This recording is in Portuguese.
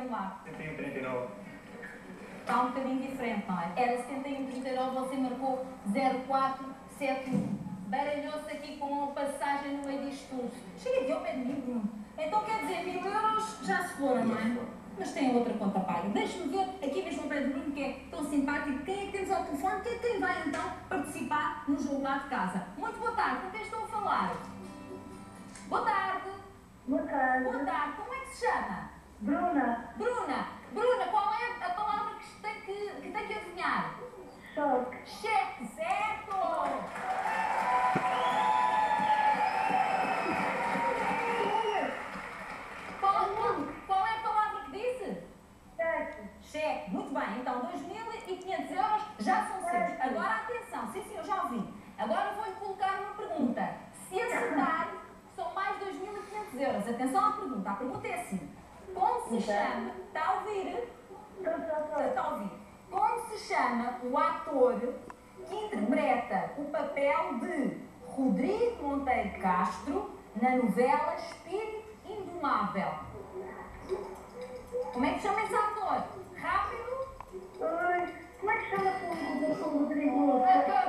diga-me lá. 71,39. Está um bocadinho diferente, não é? Era 71,39, você marcou 0,471. Baralhou-se aqui com a passagem no meio disto tudo. Chega de ao pé de mim, Bruno. Então quer dizer, 1000 euros já se foram, não é? Mas tem outra conta paga. Deixe-me ver aqui mesmo ao pé do Bruno, que é tão simpático. Quem é que temos ao telefone? Quem vai então participar no jogo lá de casa? Muito boa tarde, com quem estou a falar? Boa tarde. Boa tarde. Boa tarde, como é que se chama? Bruna. Bruna, qual é a palavra que tem que adivinhar? Choque. Cheque, certo! Qual é a palavra que disse? Cheque. Cheque, muito bem. Então, 2.500 euros já são seus. Agora, atenção, sim senhor, já ouvi. Agora vou-lhe colocar uma pergunta. Se acertar, são mais 2.500 euros. Atenção à pergunta. A pergunta é assim. Como se chama... Está a ouvir? Está a ouvir. Como se chama o ator que interpreta o papel de Rodrigo Monteiro Castro na novela Espírito Indomável? Como é que chama esse ator? Rápido? Oi, como é que chama o Rodrigo?